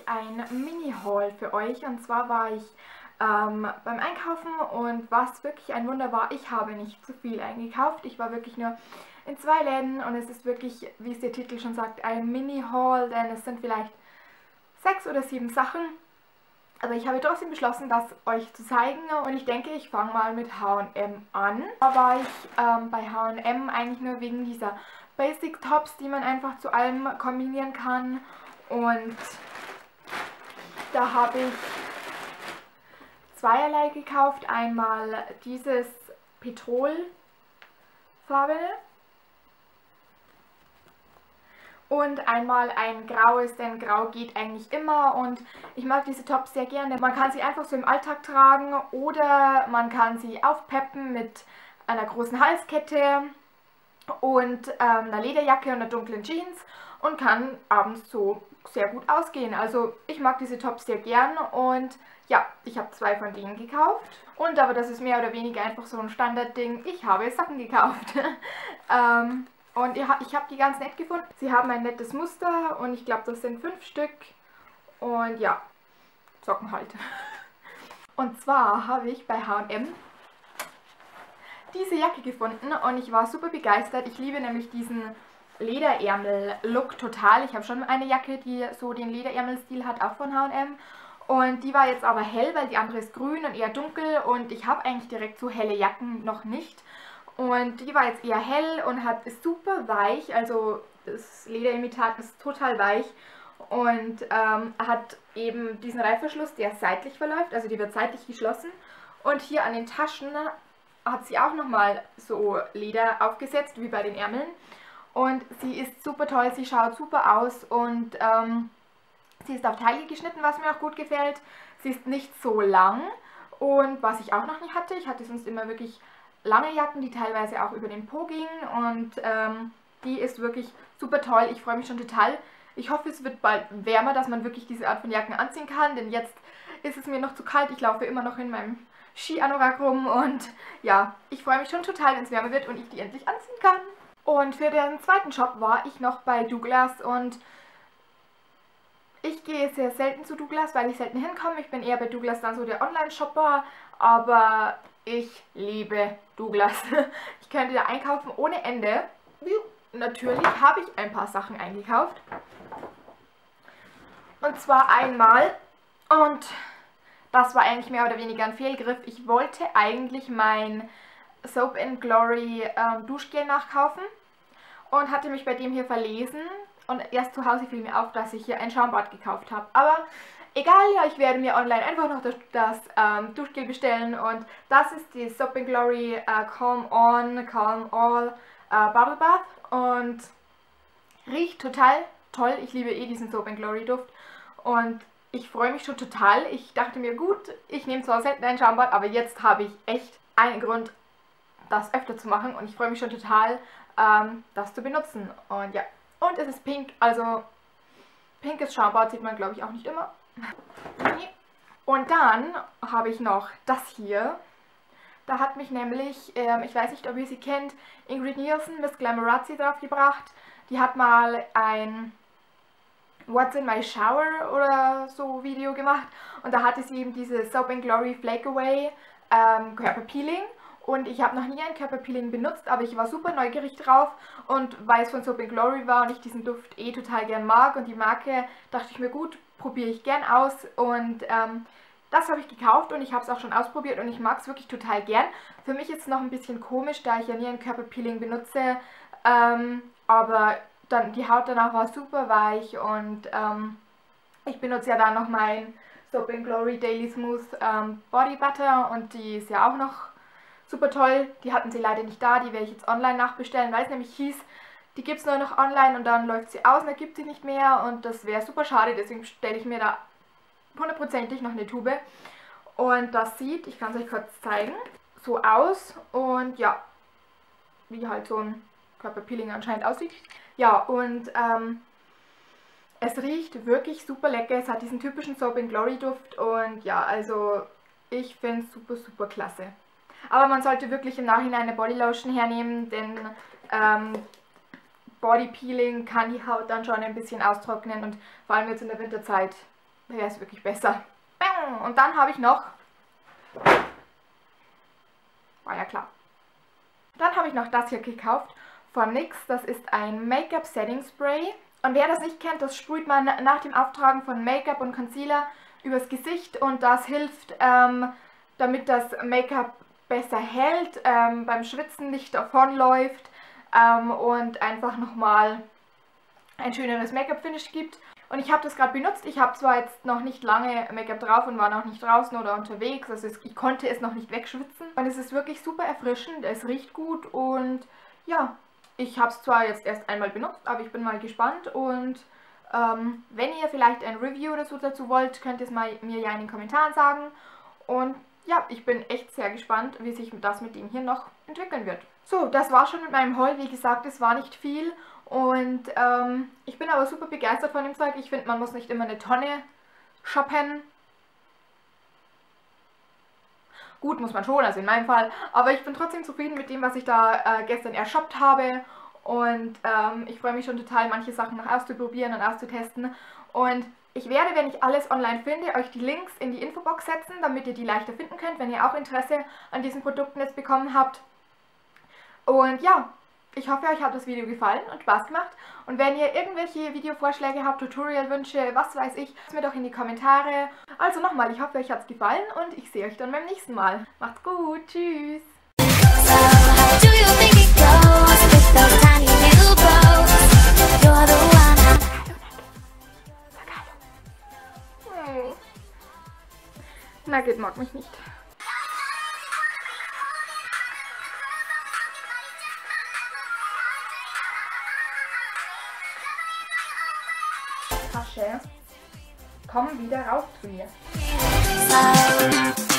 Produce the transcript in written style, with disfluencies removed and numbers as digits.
ein Mini-Haul für euch. Und zwar war ich beim Einkaufen und was wirklich ein Wunder war, ich habe nicht zu viel eingekauft. Ich war wirklich nur in 2 Läden und es ist wirklich, wie es der Titel schon sagt, ein Mini-Haul, denn es sind vielleicht 6 oder 7 Sachen. Aber ich habe trotzdem beschlossen, das euch zu zeigen und ich denke, ich fange mal mit H&M an. Da war ich bei H&M eigentlich nur wegen dieser Basic Tops, die man einfach zu allem kombinieren kann. Und da habe ich zweierlei gekauft. Einmal dieses Petrolfarbene und einmal ein graues, denn grau geht eigentlich immer und ich mag diese Tops sehr gerne. Man kann sie einfach so im Alltag tragen oder man kann sie aufpeppen mit einer großen Halskette und einer Lederjacke und einer dunklen Jeans und kann abends so sehr gut ausgehen. Also ich mag diese Tops sehr gern und ja, ich habe 2 von denen gekauft. Und aber das ist mehr oder weniger einfach so ein Standardding. Ich habe Socken gekauft. Und ich habe die ganz nett gefunden. Sie haben ein nettes Muster und ich glaube, das sind 5 Stück. Und ja, Socken halt. Und zwar habe ich bei H&M diese Jacke gefunden und ich war super begeistert. Ich liebe nämlich diesen Lederärmel-Look total. Ich habe schon eine Jacke, die so den Lederärmel-Stil hat, auch von H&M. Und die war jetzt aber hell, weil die andere ist grün und eher dunkel und ich habe eigentlich direkt so helle Jacken noch nicht. Und die war jetzt eher hell und ist super weich, also das Lederimitat ist total weich und hat eben diesen Reißverschluss, der seitlich verläuft, also die wird seitlich geschlossen. Und hier an den Taschen hat sie auch nochmal so Leder aufgesetzt, wie bei den Ärmeln. Und sie ist super toll, sie schaut super aus und sie ist auf Taille geschnitten, was mir auch gut gefällt. Sie ist nicht so lang und was ich auch noch nicht hatte, ich hatte sonst immer wirklich lange Jacken, die teilweise auch über den Po gingen und die ist wirklich super toll. Ich freue mich schon total. Ich hoffe, es wird bald wärmer, dass man wirklich diese Art von Jacken anziehen kann, denn jetzt ist es mir noch zu kalt. Ich laufe immer noch in meinem Ski-Anorak rum und ja, ich freue mich schon total, wenn es wärmer wird und ich die endlich anziehen kann. Und für den zweiten Shop war ich noch bei Douglas und ich gehe sehr selten zu Douglas, weil ich selten hinkomme. Ich bin eher bei Douglas dann so der Online-Shopper, aber ich liebe Douglas. Ich könnte da einkaufen ohne Ende. Natürlich habe ich ein paar Sachen eingekauft. Und zwar einmal, und das war eigentlich mehr oder weniger ein Fehlgriff, ich wollte eigentlich mein Soap & Glory Duschgel nachkaufen und hatte mich bei dem hier verlesen. Und erst zu Hause fiel mir auf, dass ich hier ein Schaumbad gekauft habe. Aber egal, ja, ich werde mir online einfach noch das Duschgel bestellen. Und das ist die Soap & Glory Calm On, Calm All Bubble Bath. Und riecht total toll. Ich liebe eh diesen Soap & Glory Duft. Und ich freue mich schon total. Ich dachte mir, gut, ich nehme zwar selten ein Schaumbad, aber jetzt habe ich echt einen Grund, das öfter zu machen. Und ich freue mich schon total, das zu benutzen. Und ja. Und es ist pink, also pinkes Schaumbad sieht man, glaube ich, auch nicht immer. Und dann habe ich noch das hier. Da hat mich nämlich, ich weiß nicht, ob ihr sie kennt, Ingrid Nielsen, Miss Glamorazzi draufgebracht. Die hat mal ein What's in my shower oder so Video gemacht. Und da hatte sie eben diese Soap & Glory Flake Away Körperpeeling. Und ich habe noch nie ein Körperpeeling benutzt, aber ich war super neugierig drauf und weil es von Soap & Glory war und ich diesen Duft eh total gern mag und die Marke, dachte ich mir, gut, probiere ich gern aus und das habe ich gekauft und ich habe es auch schon ausprobiert und ich mag es wirklich total gern. Für mich ist es noch ein bisschen komisch, da ich ja nie ein Körperpeeling benutze, aber dann die Haut danach war super weich und ich benutze ja dann noch mein Soap & Glory Daily Smooth Body Butter und die ist ja auch noch super toll, die hatten sie leider nicht da, die werde ich jetzt online nachbestellen, weil es nämlich hieß, die gibt es nur noch online und dann läuft sie aus und dann gibt sie nicht mehr und das wäre super schade, deswegen stelle ich mir da hundertprozentig noch eine Tube. Und das sieht, ich kann es euch kurz zeigen, so aus und ja, wie halt so ein Körperpeeling anscheinend aussieht. Ja, und es riecht wirklich super lecker, es hat diesen typischen Soap & Glory Duft und ja, also ich finde es super, super klasse. Aber man sollte wirklich im Nachhinein eine Bodylotion hernehmen, denn Bodypeeling kann die Haut dann schon ein bisschen austrocknen und vor allem jetzt in der Winterzeit wäre es wirklich besser. Und dann habe ich noch, war ja klar, dann habe ich noch das hier gekauft von NYX. Das ist ein Make-up Setting Spray. Und wer das nicht kennt, das sprüht man nach dem Auftragen von Make-up und Concealer übers Gesicht und das hilft, damit das Make-up besser hält, beim Schwitzen nicht davonläuft und einfach nochmal ein schöneres Make-up-Finish gibt. Und ich habe das gerade benutzt. Ich habe zwar jetzt noch nicht lange Make-up drauf und war noch nicht draußen oder unterwegs, also ich konnte es noch nicht wegschwitzen. Und es ist wirklich super erfrischend, es riecht gut und ja, ich habe es zwar jetzt erst einmal benutzt, aber ich bin mal gespannt und wenn ihr vielleicht ein Review oder so dazu wollt, könnt ihr es mir ja in den Kommentaren sagen. Und ja, ich bin echt sehr gespannt, wie sich das mit dem hier noch entwickeln wird. So, das war schon mit meinem Haul. Wie gesagt, es war nicht viel und ich bin aber super begeistert von dem Zeug. Ich finde, man muss nicht immer eine Tonne shoppen. Gut, muss man schon, also in meinem Fall. Aber ich bin trotzdem zufrieden mit dem, was ich da gestern ershoppt habe. Und ich freue mich schon total, manche Sachen noch auszuprobieren und auszutesten. Und ich werde, wenn ich alles online finde, euch die Links in die Infobox setzen, damit ihr die leichter finden könnt, wenn ihr auch Interesse an diesen Produkten jetzt bekommen habt. Und ja, ich hoffe, euch hat das Video gefallen und Spaß gemacht. Und wenn ihr irgendwelche Videovorschläge habt, Tutorialwünsche, was weiß ich, lasst mir doch in die Kommentare. Also nochmal, ich hoffe, euch hat es gefallen und ich sehe euch dann beim nächsten Mal. Macht's gut, tschüss! Nugget mag mich nicht. Tasche. Komm wieder raus zu mir.